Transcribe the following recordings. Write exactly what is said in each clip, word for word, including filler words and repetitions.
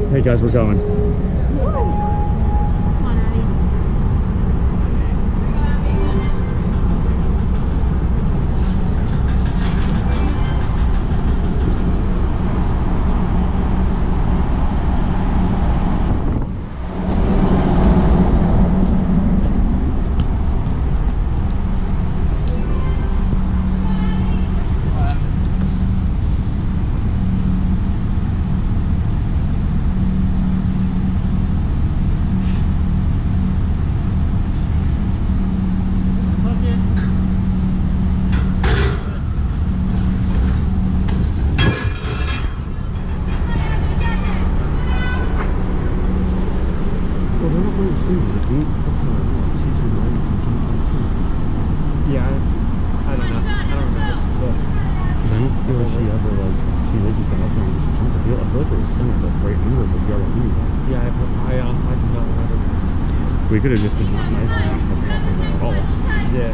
Hey guys, we're going. Yeah, I, I don't know. I don't remember. But I don't feel like she ever, like, she did just got up there and she jumped. I feel, I feel like it was center, like, right under the yellow anyway. yeah, I, I, um, I do not remember. We could have just been not nice and not come back there at all. Yeah.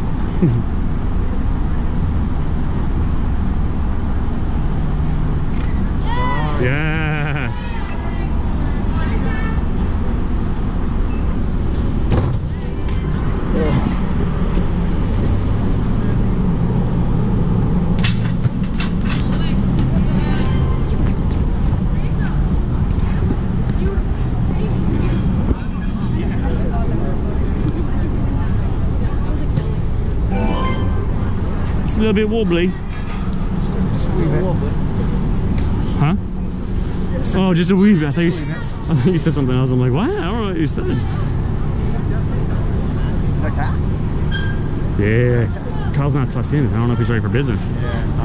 Yes! Oh. It's a little bit wobbly. Huh? Oh, just a wee bit. I thought you, I thought you said something else. I'm like, what? I don't know what you said. Yeah. Kyle's not tucked in. I don't know if he's ready for business. Yeah.